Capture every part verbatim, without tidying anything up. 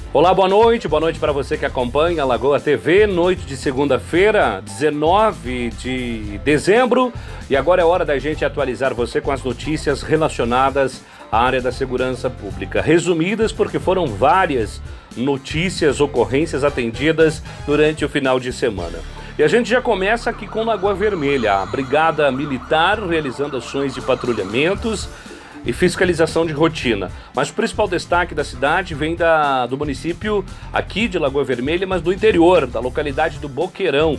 Olá, boa noite, boa noite para você que acompanha a Lagoa T V, noite de segunda-feira, dezenove de dezembro, e agora é hora da gente atualizar você com as notícias relacionadas à área da segurança pública, resumidas porque foram várias notícias, ocorrências atendidas durante o final de semana. E a gente já começa aqui com Lagoa Vermelha, a Brigada Militar realizando ações de patrulhamentos e fiscalização de rotina. Mas o principal destaque da cidade vem da, do município aqui de Lagoa Vermelha, mas do interior, da localidade do Boqueirão,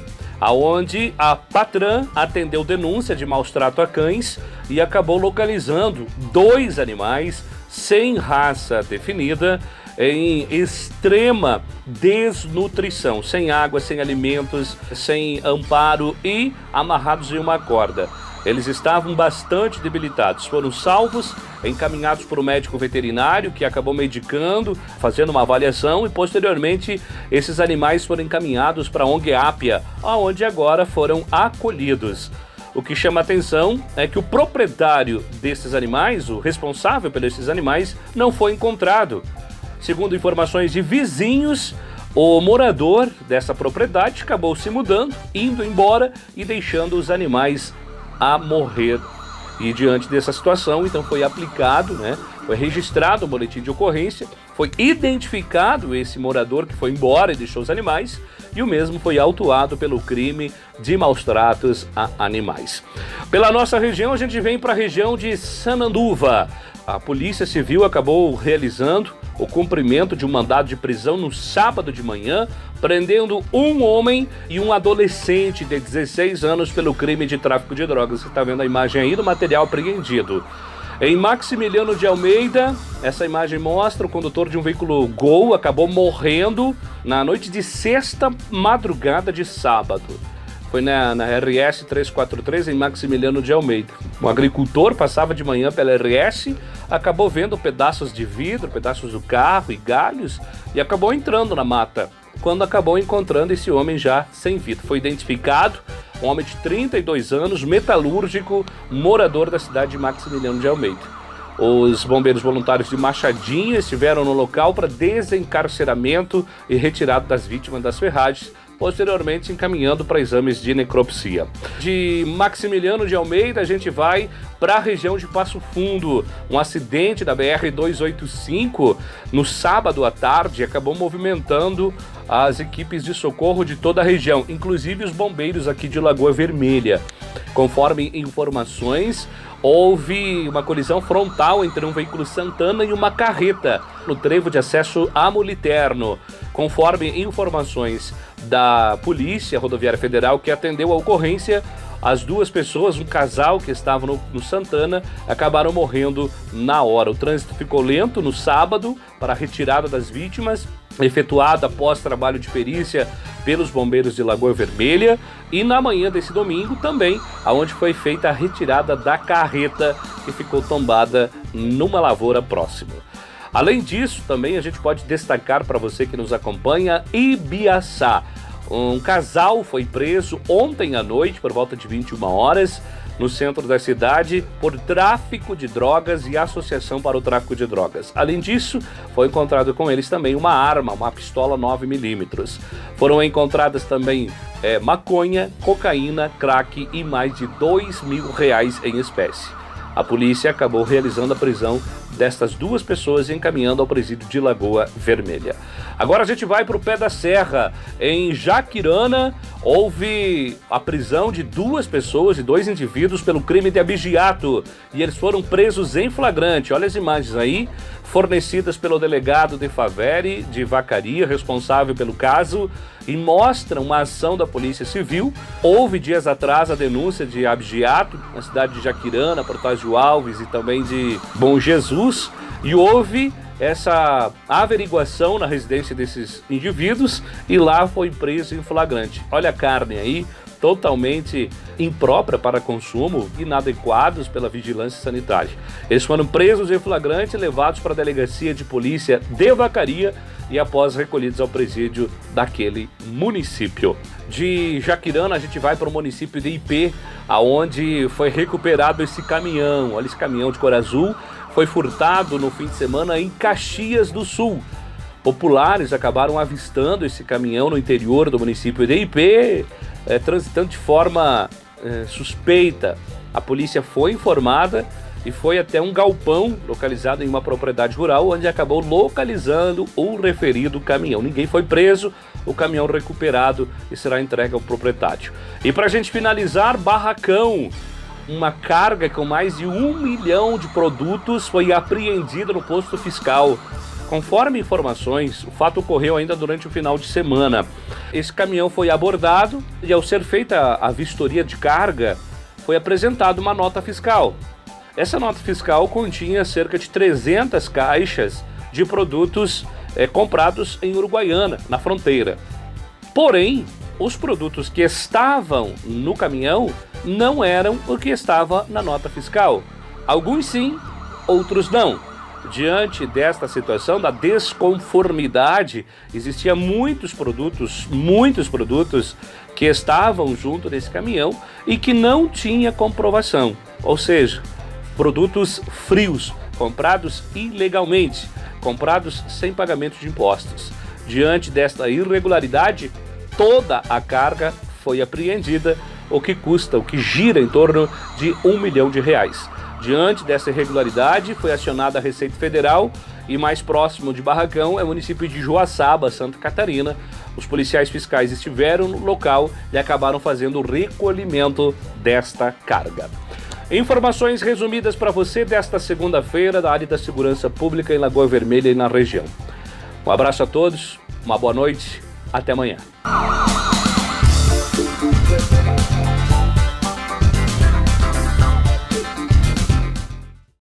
aonde a Patran atendeu denúncia de maus-trato a cães e acabou localizando dois animais sem raça definida, em extrema desnutrição, sem água, sem alimentos, sem amparo e amarrados em uma corda. Eles estavam bastante debilitados, foram salvos, encaminhados por um médico veterinário que acabou medicando, fazendo uma avaliação, e posteriormente esses animais foram encaminhados para a O N G Ápia, onde agora foram acolhidos. O que chama atenção é que o proprietário desses animais, o responsável por esses animais, não foi encontrado. Segundo informações de vizinhos, o morador dessa propriedade acabou se mudando, indo embora e deixando os animais a morrer. E diante dessa situação, então foi aplicado, né, foi registrado o boletim de ocorrência, foi identificado esse morador que foi embora e deixou os animais, e o mesmo foi autuado pelo crime de maus-tratos a animais. Pela nossa região, a gente vem para a região de Sananduva. A Polícia Civil acabou realizando o cumprimento de um mandado de prisão no sábado de manhã, prendendo um homem e um adolescente de dezesseis anos pelo crime de tráfico de drogas. Você está vendo a imagem aí do material apreendido. Em Maximiliano de Almeida, essa imagem mostra o condutor de um veículo Gol acabou morrendo na noite de sexta, madrugada de sábado. Foi na, na R S trezentos e quarenta e três, em Maximiliano de Almeida. Um agricultor passava de manhã pela R S, acabou vendo pedaços de vidro, pedaços do carro e galhos, e acabou entrando na mata, quando acabou encontrando esse homem já sem vida. Foi identificado, um homem de trinta e dois anos, metalúrgico, morador da cidade de Maximiliano de Almeida. Os bombeiros voluntários de Machadinha estiveram no local para desencarceramento e retirada das vítimas das ferragens, posteriormente encaminhando para exames de necropsia. De Maximiliano de Almeida, a gente vai para a região de Passo Fundo. Um acidente da B R duzentos e oitenta e cinco no sábado à tarde acabou movimentando as equipes de socorro de toda a região, inclusive os bombeiros aqui de Lagoa Vermelha. Conforme informações, houve uma colisão frontal entre um veículo Santana e uma carreta no trevo de acesso a Moliterno. Conforme informações da Polícia Rodoviária Federal que atendeu a ocorrência, as duas pessoas, um casal que estava no, no Santana, acabaram morrendo na hora. O trânsito ficou lento no sábado para a retirada das vítimas, efetuada após trabalho de perícia pelos bombeiros de Lagoa Vermelha, e na manhã desse domingo também, aonde foi feita a retirada da carreta que ficou tombada numa lavoura próxima. Além disso, também a gente pode destacar para você que nos acompanha Ibiaçá. Um casal foi preso ontem à noite, por volta de vinte e uma horas, no centro da cidade, por tráfico de drogas e associação para o tráfico de drogas. Além disso, foi encontrado com eles também uma arma, uma pistola nove milímetros. Foram encontradas também é, maconha, cocaína, crack e mais de dois mil reais em espécie. A polícia acabou realizando a prisão destas duas pessoas e encaminhando ao presídio de Lagoa Vermelha. Agora a gente vai para o Pé da Serra. Em Jaquirana, houve a prisão de duas pessoas e dois indivíduos pelo crime de abigeato, e eles foram presos em flagrante. Olha as imagens aí, fornecidas pelo delegado de Favere, de Vacaria, responsável pelo caso, e mostram uma ação da Polícia Civil. Houve dias atrás a denúncia de abigeato na cidade de Jaquirana, Protásio Alves e também de Bom Jesus, e houve essa averiguação na residência desses indivíduos e lá foi preso em flagrante. Olha a carne aí, totalmente imprópria para consumo, inadequados pela vigilância sanitária. Eles foram presos em flagrante e levados para a delegacia de polícia de Vacaria e após recolhidos ao presídio daquele município. De Jaquirana a gente vai para o município de Ipê, aonde foi recuperado esse caminhão. Olha esse caminhão de cor azul, foi furtado no fim de semana em Caxias do Sul. populares acabaram avistando esse caminhão no interior do município de Ipê, é, transitando de forma é, suspeita. A polícia foi informada e foi até um galpão localizado em uma propriedade rural, onde acabou localizando o referido caminhão. Ninguém foi preso, o caminhão recuperado e será entregue ao proprietário. E para a gente finalizar, Barracão, uma carga com mais de um milhão de produtos foi apreendida no posto fiscal. Conforme informações, o fato ocorreu ainda durante o final de semana. Esse caminhão foi abordado e, ao ser feita a vistoria de carga, foi apresentada uma nota fiscal. Essa nota fiscal continha cerca de trezentas caixas de produtos é, comprados em Uruguaiana, na fronteira. Porém, os produtos que estavam no caminhão não eram o que estava na nota fiscal. Alguns sim, outros não. Diante desta situação da desconformidade, existiam muitos produtos, muitos produtos que estavam junto desse caminhão e que não tinha comprovação. Ou seja, produtos frios, comprados ilegalmente, comprados sem pagamento de impostos. Diante desta irregularidade, toda a carga foi apreendida, o que custa, o que gira em torno de um milhão de reais. Diante dessa irregularidade, foi acionada a Receita Federal e mais próximo de Barracão é o município de Joaçaba, Santa Catarina. Os policiais fiscais estiveram no local e acabaram fazendo o recolhimento desta carga. Informações resumidas para você desta segunda-feira da área da segurança pública em Lagoa Vermelha e na região. Um abraço a todos, uma boa noite, até amanhã.